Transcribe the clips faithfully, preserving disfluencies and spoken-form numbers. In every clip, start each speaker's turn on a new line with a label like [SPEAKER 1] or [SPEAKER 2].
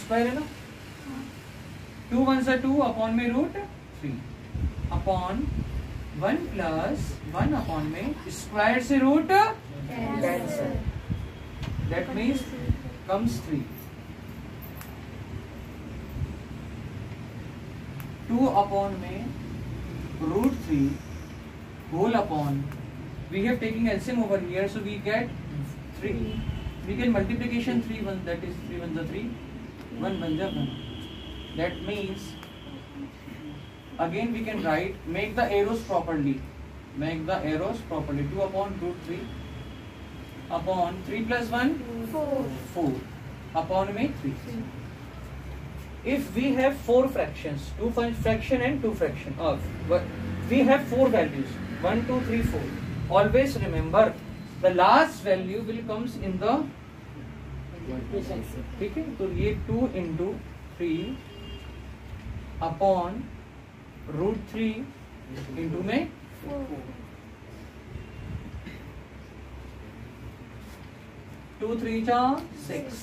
[SPEAKER 1] Square है ना, two one सा टू अपॉन में root three upon one plus one upon में स्क्वायर से root cancel, that means comes three, two upon में root three whole upon, we have taken L C M over here, so we get three, we get multiplication three one, that is three one the three, one one the one, that means again we can write, make the arrows properly, make the arrows properly, two upon root three upon three plus one four, four upon में three. If we have four fractions, two fraction and two fraction of, we have four values, one, two, three, four. Always remember the last value will comes in the, ठीक है, तो ये two into three upon root three into में two three जा six.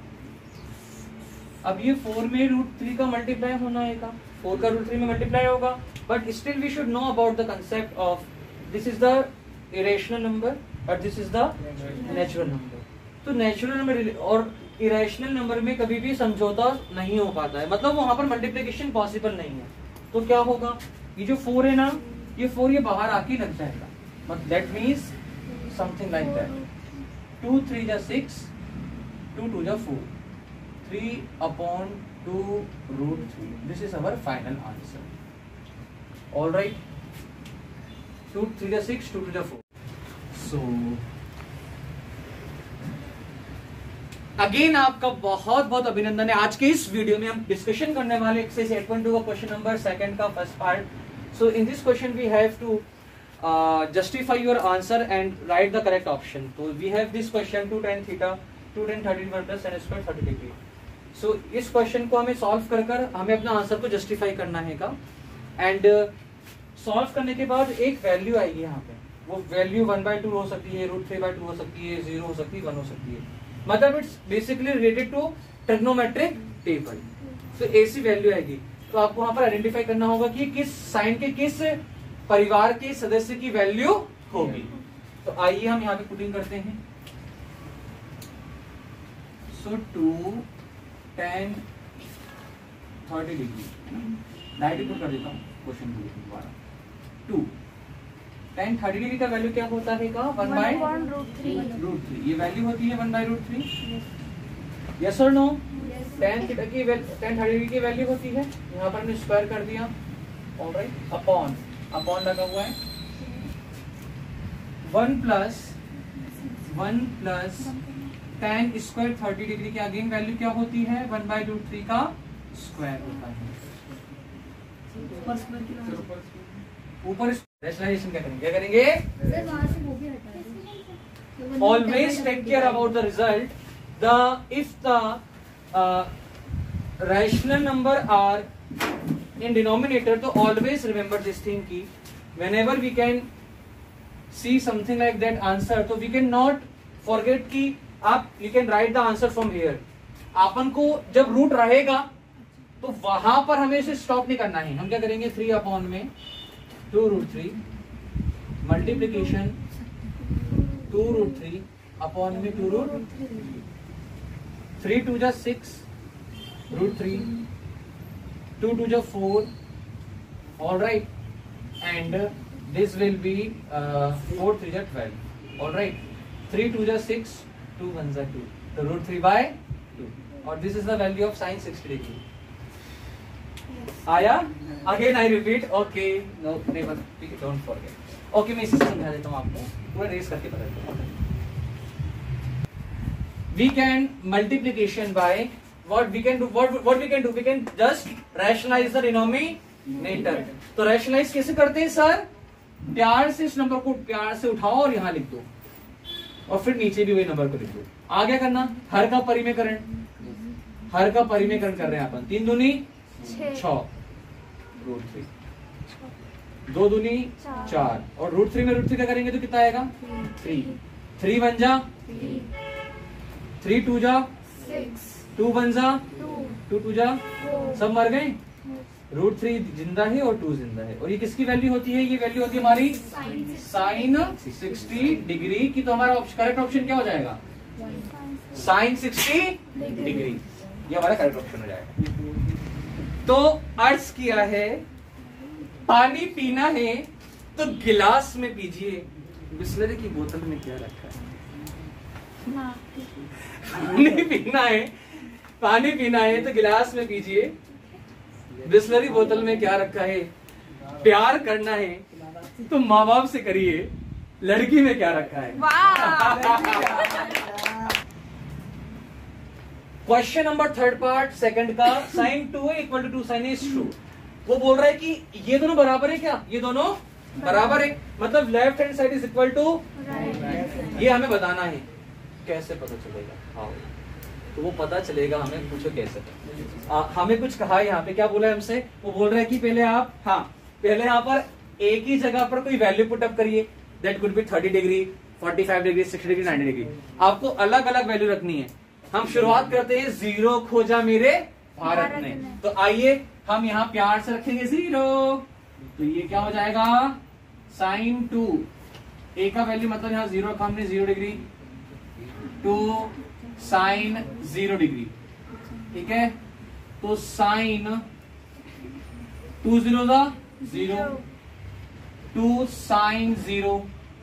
[SPEAKER 1] अब ये four में root three का मल्टीप्लाई होना है, का फोर का रूट थ्री में मल्टीप्लाई होगा, but still we should know about the concept of this is the irrational number और this is the natural number. तो नेचुरल नंबर और इरेशनल नंबर में कभी भी समझौता नहीं हो पाता है, मतलब वहां पर मल्टीप्लिकेशन पॉसिबल नहीं है. तो क्या होगा, ये जो फोर है ना, ये फोर ये बाहर आके लग जाएगा, but that means something like that. Two three जा सिक्स, टू टू जा four, three upon two root three. This is our final answer. All right. two three the six, two to the four. So again आपका बहुत बहुत अभिनंदन है. आज के इस वीडियो में हम डिस्कशन करने वाले एक्सरसाइज एट पॉइंट टू का क्वेश्चन नंबर सेकंड का first part. So in this question we have to justify your answer and write the correct option. तो we have this question two tan theta, two tan thirty one plus tan square thirty degree. So so, इस क्वेश्चन को हमें solve कर कर हमें अपना answer को जस्टिफाई करना है का. एंड सॉल्व uh, करने के बाद एक वैल्यू आएगी यहाँ पे, वो वैल्यू वन बाई टू हो सकती है, रूट थ्री बाई टू हो सकती है, जीरो हो सकती है, वन हो सकती है. मतलब it's basically related to trigonometric table. तो ऐसी वैल्यू आएगी, तो आपको वहां पर आइडेंटिफाई करना होगा कि किस साइन के किस परिवार के सदस्य की वैल्यू होगी. तो आइए हम यहाँ पे पुटिंग करते हैं. So two tan thirty degree direct put कर देता हूँ क्वेश्चन दोबारा. टू tan थर्टी डिग्री का वैल्यू क्या होता है का, वन बाई रूट थ्री. ये वैल्यू होती है one by root three. Yes और नो. tan थीटा की tan थर्टी डिग्री की वैल्यू होती है, यहाँ पर हमने स्क्वायर कर दिया. ऑलराइट. अपॉन अपॉन लगा हुआ है. One plus one plus tan square thirty degree की अगेन वैल्यू क्या होती है, वन बाई रूट थ्री का स्क्वायर होता है. ऊपर रैशनलाइजेशन क्या करेंगे, क्या करेंगे, always take care about the result. The if the rational number are in denominator, तो ऑलवेज रिमेंबर दिस थिंग की whenever we can see something like that answer, तो वी कैन नॉट फॉरगेट की आप you can right the answer from here. अपन को जब root रहेगा तो वहां पर हमें इसे स्टॉप नहीं करना है. हम क्या करेंगे, थ्री अपॉन में two root three multiplication two root three upon में टू रूट थ्री, टू जा six root three, two two जा four. All right. And this will be four three जा twelve. All right. Three two जा six, two one जा two, तो root three by two. और this is the value of sine sixty degree. आया? Again I repeat. Okay, no never, don't forget. Okay, मैं इसे समझा देता हूँ आपको, पूरा रेस करके बता देता हूँ. We can multiplication by what we can do, what what we can do, we can just rationalize the denominator. तो rationalize कैसे करते हैं सर? प्यार से इस नंबर को प्यार से उठाओ और यहाँ लिख दो, और फिर नीचे भी वही नंबर को लिख दो. आगे करना, हर का परिमेयकरण, हर का परिमेयकरण कर रहे हैं अपन. तीन दूनी छह, रूट थ्री, दो दूनी चार, और रूट थ्री में रूट थ्री का करेंगे तो कितना आएगा, थ्री. थ्री वन जा थ्री, टू जा सिक्स, टू वन जा टू टू जा सब मर गए, रूट थ्री जिंदा है और टू जिंदा है। और ये किसकी वैल्यू होती है? ये वैल्यू होती है हमारी साइन सिक्सटी डिग्री की। तो हमारा करेक्ट ऑप्शन क्या हो जाएगा? साइन सिक्सटी डिग्री, ये हमारा करेक्ट ऑप्शन हो जाएगा। तो अर्ज किया है पानी पीना है तो गिलास में पीजिए, बिस्लरी की बोतल में क्या रखा है? पानी पीना है, पानी पीना है तो गिलास में पीजिए, बिस्लरी बोतल में क्या रखा है? प्यार करना है तो माँ बाप से करिए, लड़की में क्या रखा है? Question number third part second का, sine two A equal to two sine A is true. वो बोल रहा है कि ये दोनों बराबर है क्या? ये दोनों बराबर है, मतलब left hand side is equal to, ये हमें बताना है। कैसे पता चलेगा? हाँ, तो वो पता चलेगा हमें, पूछो कैसे। आ, हमें कुछ कहा है यहाँ पे, क्या बोला है हमसे? वो बोल रहा है कि पहले आप, हाँ पहले यहाँ पर एक ही जगह पर कोई वैल्यू पुट अप करिए, that could be thirty degree, forty five degree, sixty degree, ninety degree. आपको अलग अलग वैल्यू रखनी है। हम शुरुआत करते हैं जीरो खोजा मेरे भारत ने, तो आइए हम यहाँ प्यार से रखेंगे जीरो, तो ये क्या हो जाएगा? साइन टू ए का वैल्यू, मतलब यहाँ जीरो रखा हमने, zero degree, two sine zero degree, ठीक है। तो साइन टू जीरो का zero, two sine zero,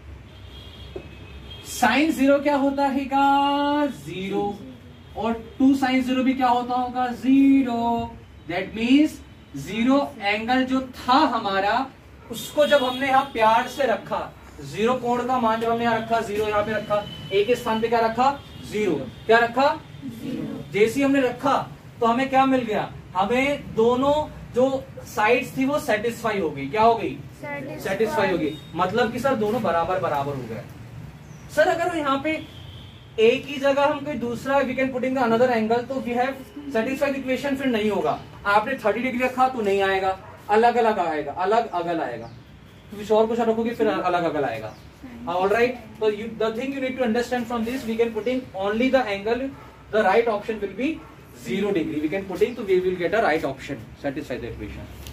[SPEAKER 1] sine zero क्या होता है का? जीरो, और टू साइन जीरो भी क्या होता होगा? Zero. That means zero angle जो था हमारा, उसको जब हमने यहाँ प्यार से रखा, जीरो कोण का मान जब हमने यहाँ रखा, जीरो यहाँ पे रखा, एक के स्थान पे क्या रखा? जीरो। क्या रखा? जीरो। जैसे हमने रखा तो हमें क्या मिल गया? हमें दोनों जो साइड्स थी वो सेटिस्फाई हो गई। क्या हो गई? सेटिस्फाई हो गई, मतलब कि सर दोनों बराबर बराबर हो गए। सर अगर यहाँ पे एक ही जगह हम कोई दूसरा, we can put in the another angle, तो वी हैव सेटिस्फाइड इक्वेशन, फिर नहीं होगा। आपने थर्टी डिग्री रखा तो नहीं आएगा, अलग अलग आएगा, अलग अगल आएगा। कुछ और कुछ रखोगे फिर अलग अगल आएगा। ऑल राइट, तो the thing you need to understand from this, we can put in only the angle, the right option will be zero degree, we can put in, तो we will get a right option, satisfy the equation.